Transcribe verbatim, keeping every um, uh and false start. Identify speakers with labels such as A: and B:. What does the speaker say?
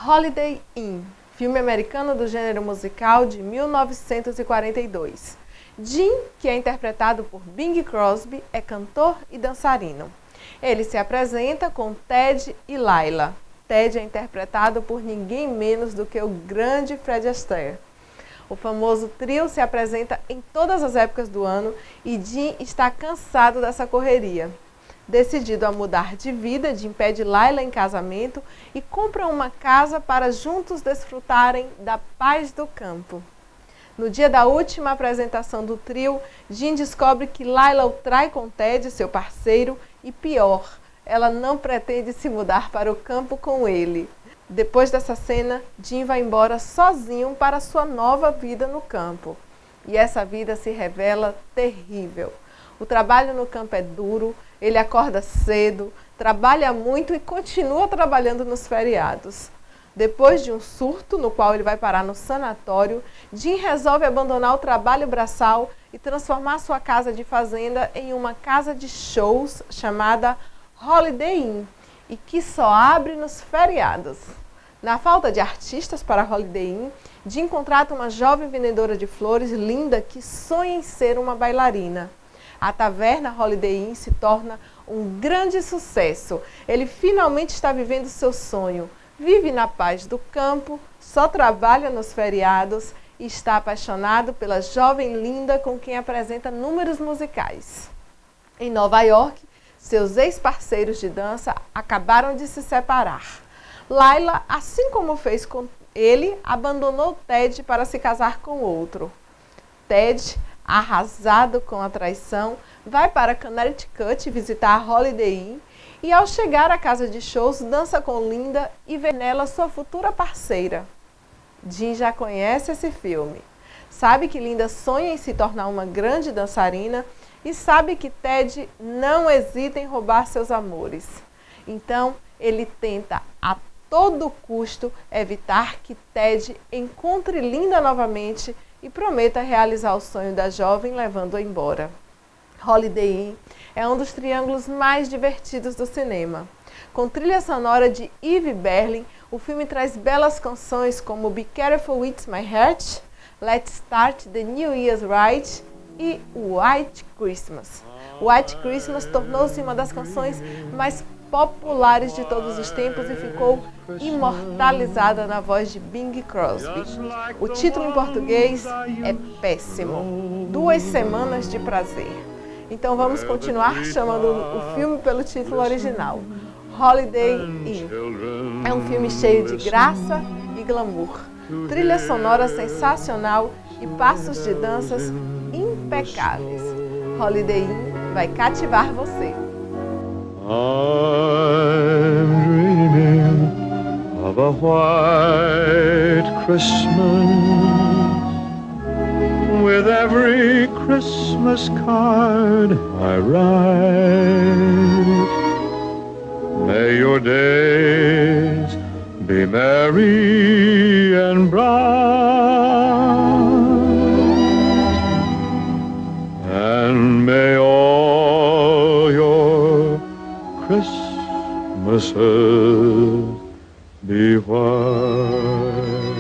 A: Holiday Inn, filme americano do gênero musical de mil novecentos e quarenta e dois. Jim, que é interpretado por Bing Crosby, é cantor e dançarino. Ele se apresenta com Ted e Layla. Ted é interpretado por ninguém menos do que o grande Fred Astaire. O famoso trio se apresenta em todas as épocas do ano e Jim está cansado dessa correria. Decidido a mudar de vida, Jim pede Layla em casamento e compra uma casa para juntos desfrutarem da paz do campo. No dia da última apresentação do trio, Jim descobre que Layla o trai com Ted, seu parceiro, e pior, ela não pretende se mudar para o campo com ele. Depois dessa cena, Jim vai embora sozinho para sua nova vida no campo. E essa vida se revela terrível. O trabalho no campo é duro, ele acorda cedo, trabalha muito e continua trabalhando nos feriados. Depois de um surto, no qual ele vai parar no sanatório, Jim resolve abandonar o trabalho braçal e transformar sua casa de fazenda em uma casa de shows chamada Holiday Inn, e que só abre nos feriados. Na falta de artistas para Holiday Inn, Jim contrata uma jovem vendedora de flores linda que sonha em ser uma bailarina. A taverna Holiday Inn se torna um grande sucesso. Ele finalmente está vivendo seu sonho. Vive na paz do campo, só trabalha nos feriados e está apaixonado pela jovem linda com quem apresenta números musicais. Em Nova York, seus ex-parceiros de dança acabaram de se separar. Layla, assim como fez com ele, abandonou Ted para se casar com outro. Ted, arrasado com a traição, vai para Connecticut visitar a Holiday Inn e, ao chegar à casa de shows, dança com Linda e vê nela sua futura parceira. Jim já conhece esse filme. Sabe que Linda sonha em se tornar uma grande dançarina e sabe que Ted não hesita em roubar seus amores. Então, ele tenta a todo custo evitar que Ted encontre Linda novamente e prometa realizar o sonho da jovem levando-a embora. Holiday Inn é um dos triângulos mais divertidos do cinema. Com trilha sonora de Yves Berlin, o filme traz belas canções como Be Careful With My Heart, Let's Start the New Year's Right e White Christmas. White Christmas tornou-se uma das canções mais populares de todos os tempos e ficou imortalizada na voz de Bing Crosby. O título em português é péssimo, Duas Semanas de Prazer. Então vamos continuar chamando o filme pelo título original, Holiday Inn. É um filme cheio de graça e glamour, trilha sonora sensacional e passos de danças impecáveis. Holiday Inn vai cativar você.
B: I'm dreaming of a white Christmas, with every Christmas card I write. May your days be merry and bright, and may all your Christmases be white.